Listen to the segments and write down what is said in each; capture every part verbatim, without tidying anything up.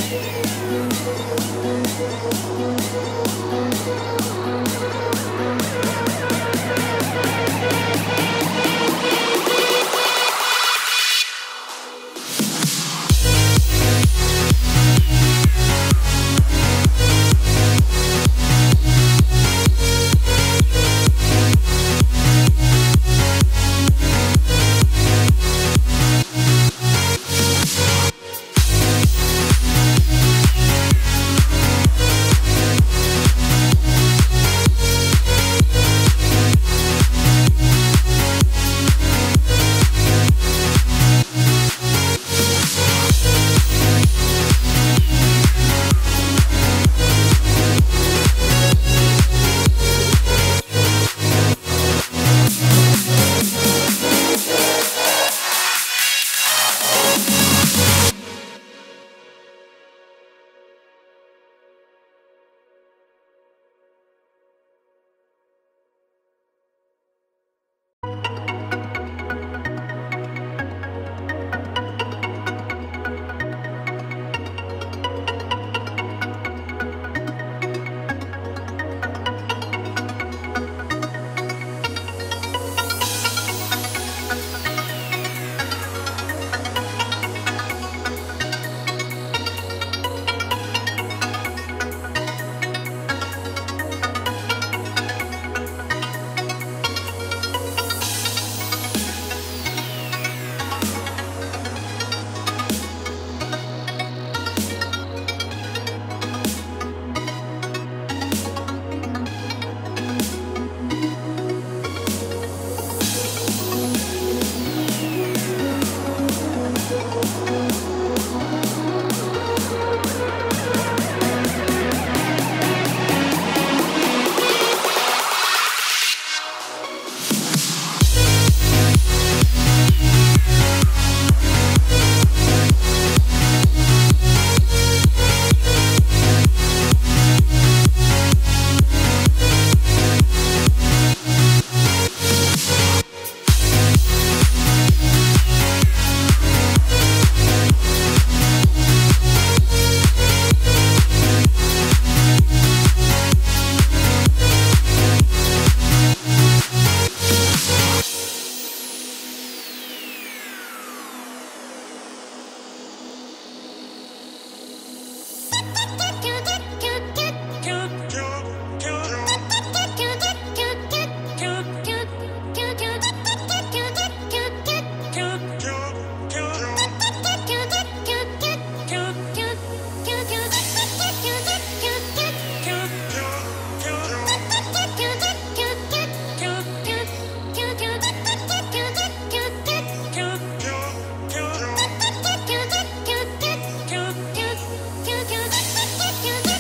Cute,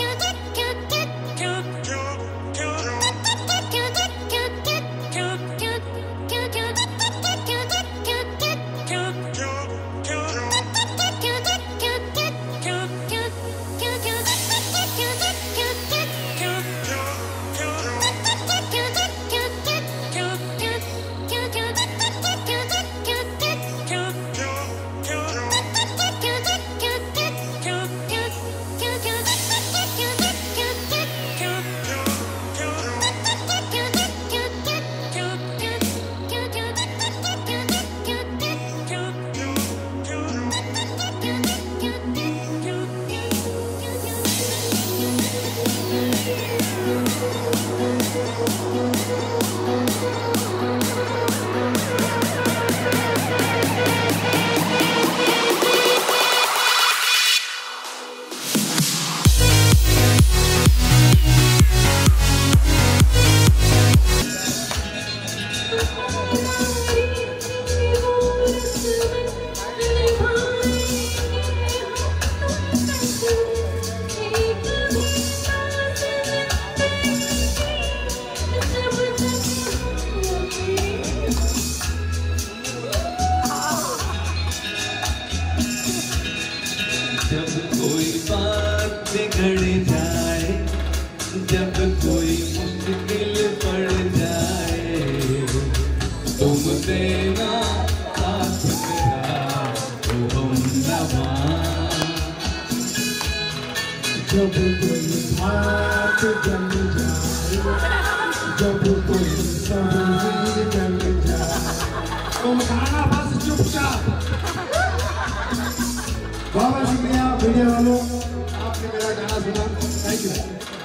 बहुत शुक्रिया media वालों, आपने मेरा गाना सुना, थैंक यू।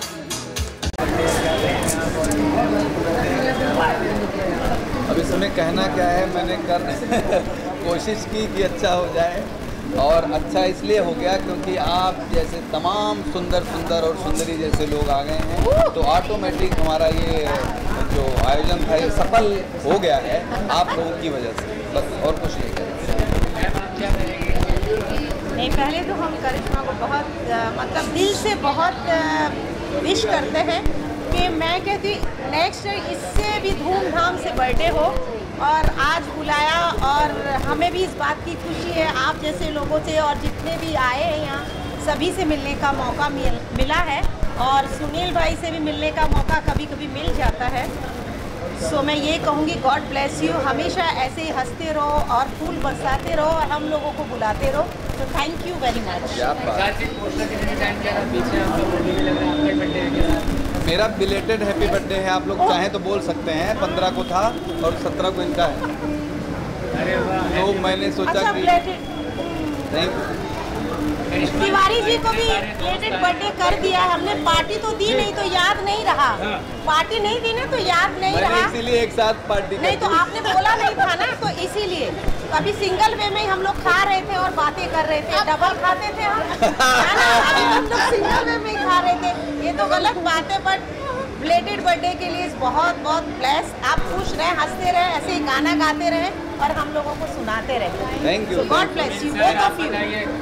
अब इसमें कहना क्या है, मैंने कर कोशिश की कि अच्छा हो जाए, और अच्छा इसलिए हो गया क्योंकि आप जैसे तमाम सुंदर सुंदर और सुंदरी जैसे लोग आ गए हैं, तो ऑटोमेटिक हमारा ये जो आयोजन था ये सफल हो गया है आप लोगों की वजह से, बस और कुछ नहीं है। नहीं, पहले तो हम करिश्मा को बहुत आ, मतलब दिल से बहुत विश करते हैं कि मैं कहती नेक्स्ट इससे भी धूमधाम से बर्थडे हो, और आज बुलाया और हमें भी इस बात की खुशी है आप जैसे लोगों से, और जितने भी आए हैं यहाँ सभी से मिलने का मौका मिल, मिला है, और सुनील भाई से भी मिलने का मौका कभी कभी मिल जाता है। सो so, मैं ये कहूँगी गॉड ब्लेस यू, हमेशा ऐसे ही हंसते रहो और फूल बरसाते रहो और हम लोगों को बुलाते रहो, तो थैंक यू वेरी मच। मेरा बिलेटेड हैप्पी बर्थडे है, आप लोग चाहें तो बोल सकते हैं, पंद्रह को था और सत्रह को इनका है, तो मैंने सोचा अच्छा, कि थैंक तिवारी जी को भी बिलेटेड बर्थडे कर दिया हमने, पार्टी तो दी नहीं तो याद नहीं रहा, पार्टी नहीं दी ना तो याद नहीं रहा, इसीलिए एक साथ पार्टी नहीं तो आपने बोला नहीं था ना, तो इसीलिए अभी सिंगल वे में हम लोग खा रहे थे और बातें कर रहे थे, डबल खाते थे हम, है ना, अभी हम लोग सिंगल वे में ही खा रहे थे, ये तो गलत बात है, बट बिलेटेड बर्थडे के लिए बहुत बहुत ब्लेस, आप खुश रहें, हंसते रहें, ऐसे ही गाना गाते रहें और हम लोगों को सुनाते रहें। Thank you, God bless you both of you.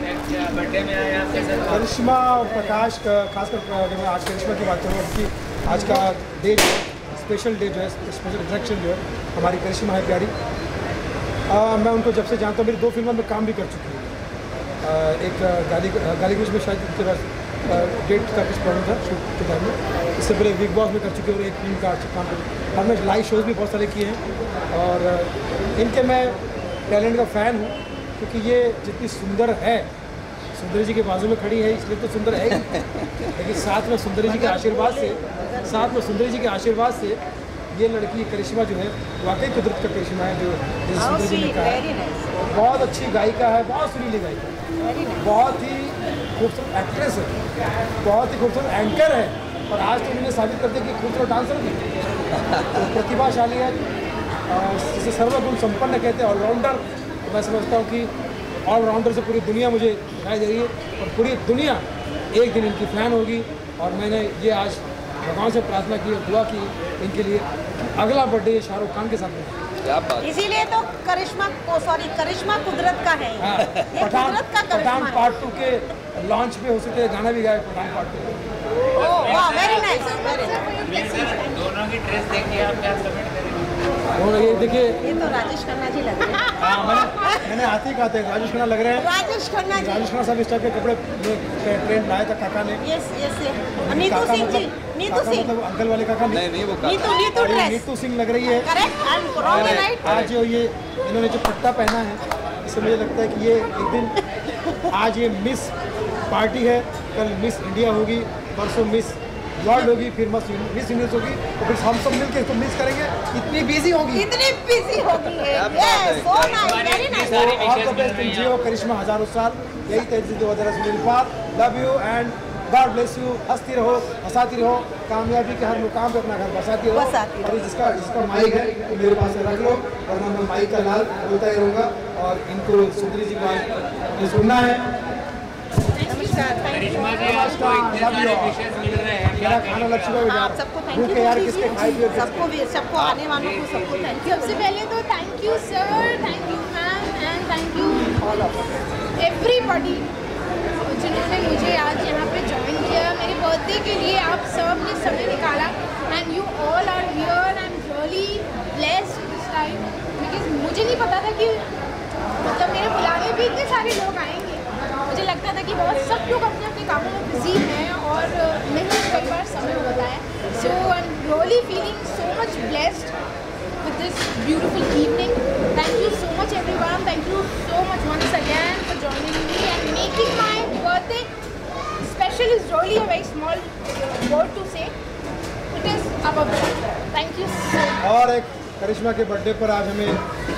Karishma और प्रकाश का खासकर अगर मैं आज करिश्मा की बात करूँ, उनकी आज का डे जो है स्पेशल डे जो है, स्पेशल इंट्रैक्शन जो है, हमारी करिश्मा है प्यारी, आ, मैं उनको जब से जानता हूँ, मेरी दो फिल्मों में काम भी कर चुकी हूँ, एक गाली गाली गुज में शायद उनके पास डेट का कुछ प्रॉब्लम था शूट के टाइम में, इससे पहले बिग बॉस में कर चुके और एक फिल्म का काम कर, और मैं लाइव शोज़ भी बहुत सारे किए हैं, और इनके मैं टैलेंट का फ़ैन हूँ, क्योंकि ये जितनी सुंदर है, सुंदरी जी के बाजू में खड़ी है इसलिए तो सुंदर है, लेकिन साथ में सुंदरी जी के आशीर्वाद से साथ में सुंदरी जी के आशीर्वाद से ये लड़की करिश्मा जो है वाकई कुदरत का करिश्मा है, जो जैसे सुंदरी जी ने कहा है, बहुत अच्छी गायिका है, बहुत सुरीली गायिका है, बहुत ही खूबसूरत एक्ट्रेस है, बहुत ही खूबसूरत एंकर है, और आज तो उन्होंने साबित कर दिया कि खूबसूरत डांसर भी तो प्रतिभाशाली है, जिसे सर्वगुण संपन्न कहते हैं, ऑलराउंडर। मैं समझता हूँ कि ऑलराउंडर से पूरी दुनिया मुझे दिखाई दे रही है, और पूरी दुनिया एक दिन इनकी फ़ैन होगी, और मैंने ये आज भगवान से प्रार्थना की और दुआ की इनके लिए, अगला बर्थडे शाहरुख खान के साथ में, इसीलिए तो करिश्मा को सॉरी करिश्मा कुदरत का है, हाँ, ये कुदरत का पठान पार्ट टू के लॉन्च पे हो सकते हैं गाना भी गाए Pathaan part two. Very nice, very nice. दोनों की ड्रेस देखिए आप क्या कमेंट करेंगे? और ये देखिए, ये तो राजेश खन्ना जी लग रहे हैं। हाँ मैंने मैंने हाथ ही कहा था राजेश खन्ना लग रहे हैं। राजेश खन्ना जी, राजेश खन्ना साहब इस टाइप के कपड़े ट्रेंड लाया था काका ने। Yes yes. नीतू काका सिंह जी, मतलब नीतू काका सिंह, मतलब अंकल वाले काका नहीं नहीं वो नीतू काका नीतू और ये ड्रेस, नीतू सिंह लग रही है। Correct. I am wrong right. आज जो ये इन्होंने जो पट्टा पहना है, इससे मुझे लगता है कि ये एक दिन, आज ये मिस पार्टी है, कल मिस इंडिया होगी, परसों मिस वर्ल्ड होगी, फिर मिस मिस यूनिवर्स होगी, तो फिर हम सब मिलकर इसको मिस करेंगे। इतनी बिजी होगी, इतनी बिजी होगी। Yes, so nice, very nice. All the best, तुम जियो करिश्मा हजारों साल, यही तेजी दो हज़ार Sunil Pal, love you and God bless you. हंसती रहो, हंसाती रहो, कामयाबी के हर मुकाम पे अपना घर बसाती रहो। बसाती रहो। और जिसका जिसका माइक है तो मेरे पास रख लो, वरना मैं माइक का लाल बोलता ही रहूँगा। और इनको सुंदरी जी को सुनना है। नमस्कार, थैंक यू। करिश्मा जी आपको इतने सारे विशेष मिल रहे हैं, मेरा खाना लग चुका है आप सबको थैंक भूखे यू यार, बोल किसके दीजिए। खाए पिए सबको भी, सबको आने वालों को सबको थैंक यू। सबसे पहले तो thank you sir, thank you ma'am and thank you all of everybody जिन्होंने मुझे आज यहाँ पे ज्वाइन किया। मेरे बर्थडे के लिए आप सब ने समय निकाला and you all are here. I am really blessed this time because मुझे नहीं पता था कि मतलब मेरे बुलाने पे इतने सारे लोग आएंगे। मुझे लगता था कि बहुत सब लोग अपने अपने कामों में बिजी हैं और नहीं कई बार समय होता है। So I am really feeling so much blessed with this beautiful evening. Thank you so much everyone. Thank you so much once again for joining me and making my birthday special is really a very small word to say. It is above that. Thank you so much. और एक करिश्मा के birthday पर आज हमें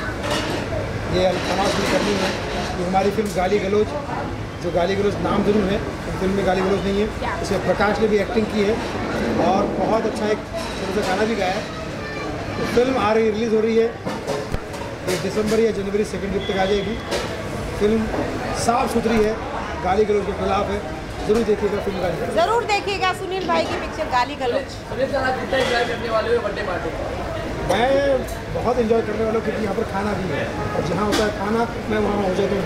ये announcement करनी है कि हमारी फिल्म गाली गलौज, जो गाली गलौज नाम जरूर है, फिल्म में गाली गलौज नहीं है, इसमें प्रकाश ने भी एक्टिंग की है और बहुत अच्छा एक छोटा सा गाना भी गाया है। तो फिल्म आ रही, रिलीज़ हो रही है, ये दिसंबर या जनवरी सेकेंड वीक तक आ जाएगी। फिल्म साफ सुथरी है, गाली गलौज के खिलाफ है, जरूर देखिएगा फिल्म गाली गलौज। जरूर देखिएगा सुनील भाई की पिक्चर गाली गलौज। मैं बहुत एंजॉय करने वाला हूँ क्योंकि यहाँ पर खाना भी है और जहाँ होता है खाना मैं वहाँ हो जाता हूँ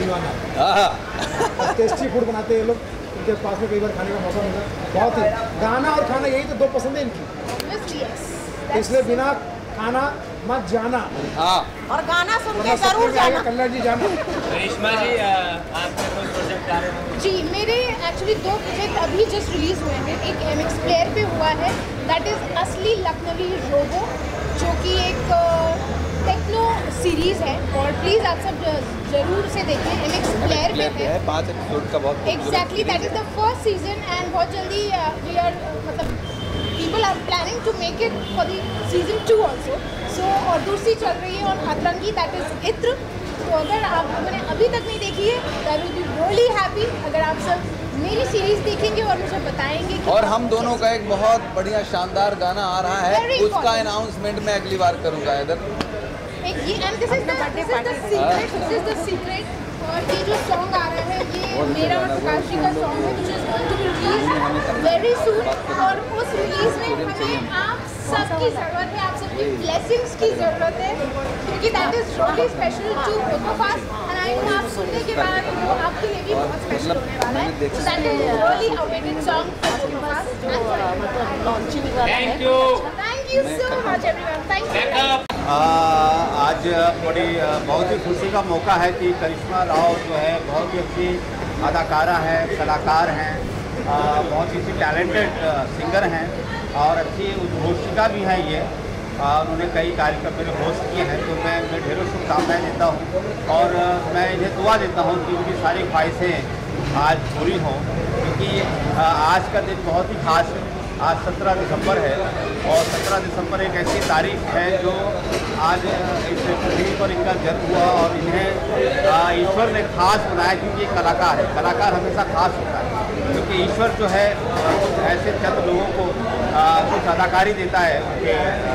दीवाना। और टेस्टी फूड बनाते हैं ये लोग, उनके पास में कई बार खाने का मौका मिला। बहुत ही गाना और खाना यही तो दो पसंद है इनकी, Obviously, yes. इसलिए बिना खाना मत जाना, हाँ और गाना सुन के वरना जरूर सपने में आएगा जाना। कल्याण जी जाना। करिश्मा जी आपके कोई प्रोजेक्ट आ रहे हैं? जी मेरे एक्चुअली दो प्रोजेक्ट अभी जस्ट रिलीज हुए हैं। एक एम एक्स प्लेयर पे हुआ है, दैट इज़ असली लखनवी रोबो, जो कि एक टेक्नो सीरीज़ है और प्लीज़ आप सब जरूर से देखें। एम एक्स प्लेयर पे है, है पाँच एपिसोड का बहुत exactly that is the first season and बहुत जल्दी वी आर मतलब people are planning to make it for the season two also. So और दूसरी चल रही है और अतरंगी, that is इत्र। तो अगर आप लोगों ने अभी तक नहीं देखी है, I will be really happy अगर आप सब मेरी सीरीज देखेंगे और मुझे बताएंगे कि और हम दोनों का एक बहुत बढ़िया शानदार गाना आ रहा है, Very उसका important. अनाउंसमेंट मैं अगली बार करूंगा इधर। एक ये and this is the this is the secret this is the secret और ये जो सॉन्ग आ रहा है ये मेरा और प्रकाश जी का सॉन्ग है which is going to be released very soon। और उस रिलीज में हमें आप सबकी ज़रूरत है, आप सबकी ब्लेसिंग्स की ज़रूरत है क्योंकि that is really special to both of us and I know आप सुनने के बाद वो आपके लिए भी बहुत स्पेशल होने वाला है। So that is really awaited song for both of us and for मतलब लॉन्चिंग वाला है। Thank you. Thank you so much everyone. Thank you. Backup आ, आज बड़ी बहुत ही खुशी का मौका है कि करिश्मा राव जो है बहुत ही अच्छी अदाकारा है, कलाकार हैं, आ, बहुत ही अच्छी टैलेंटेड सिंगर हैं और अच्छी उद्घोषिका भी हैं ये। आ, उन्होंने कई कार्यक्रम मेरे होस्ट किए हैं, तो मैं उन्हें ढेरों शुभकामनाएँ देता हूँ और मैं इन्हें दुआ देता हूँ कि उनकी सारी ख्वाहिशें आज पूरी हों क्योंकि आ, आज का दिन बहुत ही खास है। आज सत्रह दिसंबर है और सत्रह दिसंबर एक ऐसी तारीख है जो आज इस पृथ्वी पर इनका जन्म हुआ और इन्हें ईश्वर ने खास बनाया क्योंकि ये कलाकार है। कलाकार हमेशा खास होता है क्योंकि ईश्वर जो है कुछ ऐसे चंद लोगों को आ, कुछ अदाकारी देता है उनके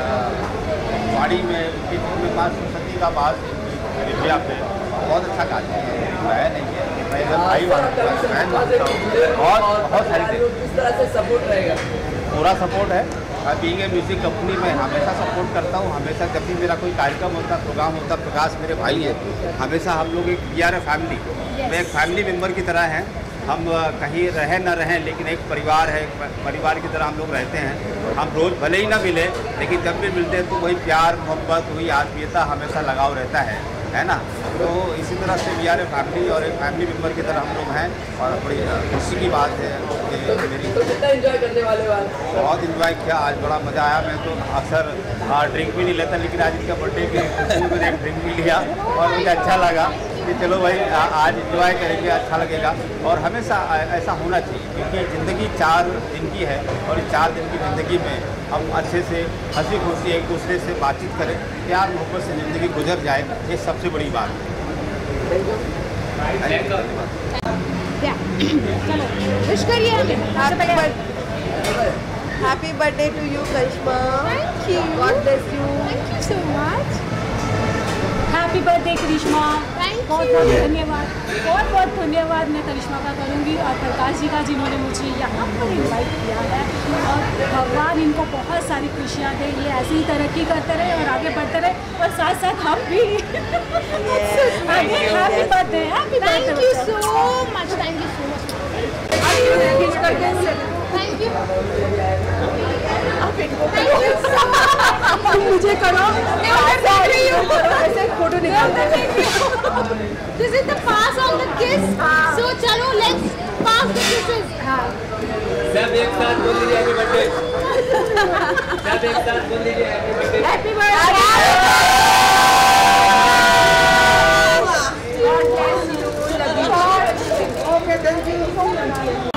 वाणी में, उनकी जिसमें माँ सरस्वती का बात विद्या पे बहुत अच्छा गाती है। मैं नहीं है मैं इधर भाई बहन मानता हूँ और बहुत सारी किस तरह से सपोर्ट रहेगा? पूरा सपोर्ट है बीइंग ए म्यूज़िक कंपनी में हमेशा सपोर्ट करता हूँ। हमेशा जब भी मेरा कोई कार्यक्रम होता, प्रोग्राम होता, प्रकाश मेरे भाई है, हमेशा हम लोग एक वी आर ए फैमिली, मैं एक फैमिली मेम्बर की तरह हैं। हम कहीं रहें ना रहें, लेकिन एक परिवार है, परिवार की तरह हम लोग रहते हैं। हम रोज़ भले ही ना मिले, लेकिन जब भी मिलते हैं तो वही प्यार मोहब्बत, वही आत्मीयता, हमेशा लगाव रहता है, है ना। तो इसी तरह से वी आर ए फैमिली और एक फैमिली मेम्बर की तरह हम लोग हैं। और बड़ी खुशी की बात है कि मेरी एंजॉय करने वाले बात बहुत इन्जॉय किया, आज बड़ा मज़ा आया। मैं तो अक्सर ड्रिंक भी नहीं लेता, लेकिन आज इनका बर्थडे की खुशी में मैंने एक ड्रिंक भी लिया और मुझे अच्छा लगा कि चलो भाई आज इंजॉय करेंगे, अच्छा लगेगा। और हमेशा ऐसा होना चाहिए, क्योंकि ज़िंदगी चार दिन की है और इस चार दिन की ज़िंदगी में हम अच्छे से हंसी खुशी एक दूसरे से बातचीत करें, प्यार मोहब्बत से ज़िंदगी गुजर जाए, ये सबसे बड़ी बात है। चलो विश करिए हमें। Happy birthday to you Karishma. Thank you, God bless you. Thank you so much. Happy birthday Karishma. Thank बहुत बहुत धन्यवाद, बहुत बहुत धन्यवाद मैं करिश्मा का करूँगी और प्रकाश जी का, जिन्होंने मुझे यहाँ पर इनवाइट किया है। और भगवान इनको बहुत सारी खुशियाँ दे, ये ऐसे ही तरक्की करते रहे और आगे बढ़ते रहे, और साथ साथ हम भी। Happy birthday, happy thank birthday. You so much, thank you so much. Thank you, thank you so much. मुझे करो, ऐसे फोटो निकालते। This is the pass on the kiss. So चलो let's pass the kisses. सब एक साथ बोल लीजिए हैप्पी बर्थडे। सब एक साथ बोल लीजिए happy birthday. Happy birthday. Okay, thank you.